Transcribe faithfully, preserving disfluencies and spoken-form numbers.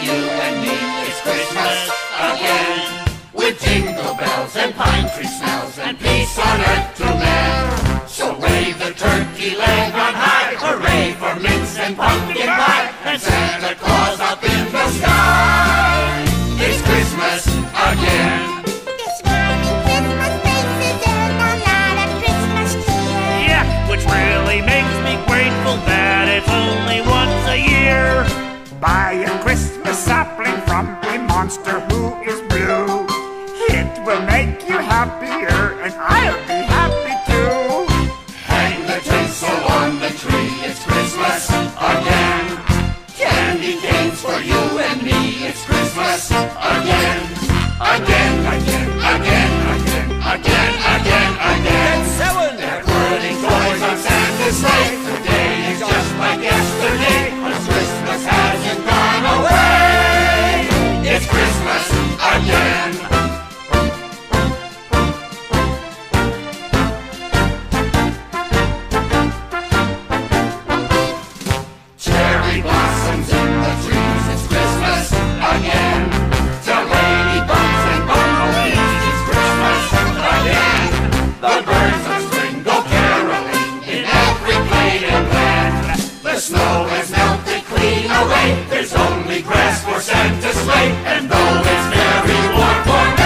you and me. It's Christmas again, with jingle bells and pine tree smells and peace on earth to men. So wave the turkey leg on high, hooray for mince and pumpkin pie, and Santa Claus up in the sky. It's Christmas again. Which really makes me grateful that it's only once a year. Buy a Christmas sapling from a monster who is blue. It will make you happier, and I'll be happy too. Hang the tinsel on the tree, it's Christmas again. Candy canes for you and me, it's Christmas again. Again, again, again, again, again, again, again. Seven. They're whirling toys on Santa's sleigh. Today is just like yesterday, 'cause Christmas hasn't gone away. It's Christmas again. Cherry blossoms in the trees, it's Christmas again. To ladybugs and bumblebees, it's Christmas again. The birds of spring go caroling in every glade and glen. The snow has melted clean away, there's only grass for Santa's sleigh. And though it's very warm for me,